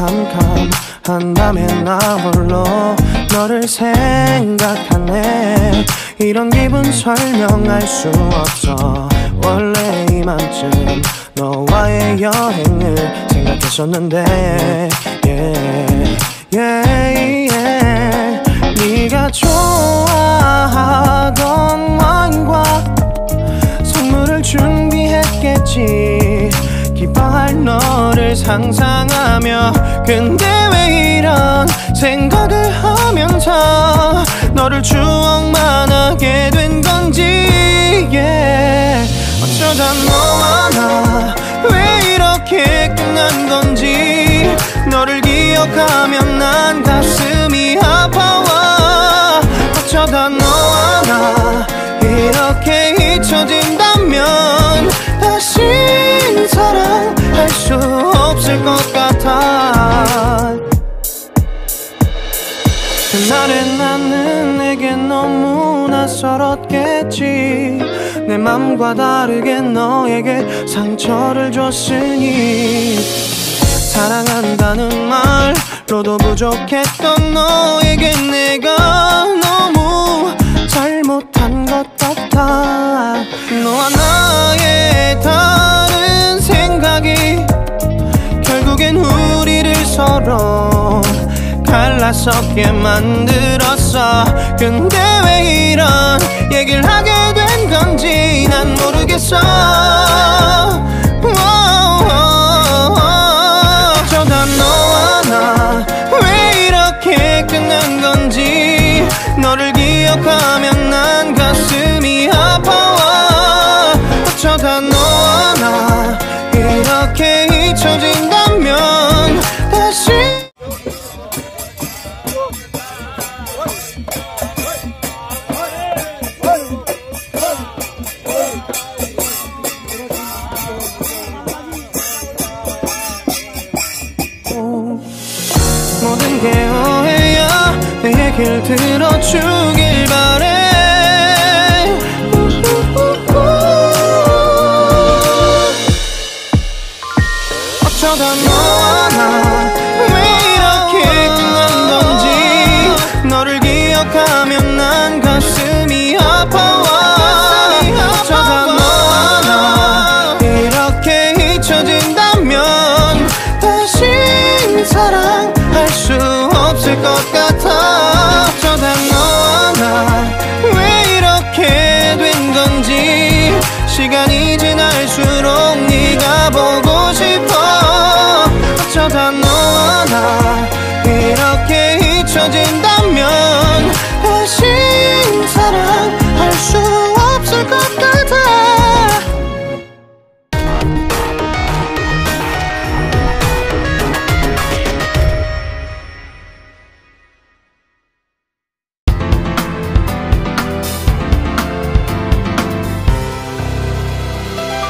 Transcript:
캄캄한 밤에 나 홀로 너를 생각하네. 이런 기분 설명할 수 없어. 원래 이맘쯤 너와의 여행을 생각했었는데 네가 좋아하던 와인과 선물을 준비했겠지. 기뻐할 너를 상상하며. 근데 왜 이런 생각을 하면서 너를 추억만 하게 된 건지. 어쩌다 너와 나 왜 이렇게 끝난 건지. 너를 기억하면 난 가슴이 아파와. 어쩌다 너와 나 이렇게 잊혀진다면 다시 사랑할 수 없을 것 같아. 그날의 나는 내게 너무 낯설었겠지. 내 맘과 다르게 너에게 상처를 줬으니. 사랑한다는 말로도 부족했던 너에게 내가 너무 잘못한 것 같아. 너와 나의 다른 생각이 결국엔 우리를 서로 갈라서게 만들었어. 근데 왜 이런 얘기를 하게 된 건지 난 모르겠어. 어쩌다 너와 나 왜 이렇게 끝난 건지. 너를 기억하면 난 가슴이 아파와. 어쩌다 너와 나 이렇게 잊혀진다면 다시. 모든 게 오해야. 내 얘기를 들어주길 바래. 어쩌다 너와 나 왜 이렇게 끝난 건지. 너를 기억하면 난 가슴이 아파와. 어쩌다 너와 나 이렇게 잊혀진다면 다시 사랑할 수 없을 것 같아. 어쩌다 너와 나 왜 이렇게 된 건지. 시간이 지나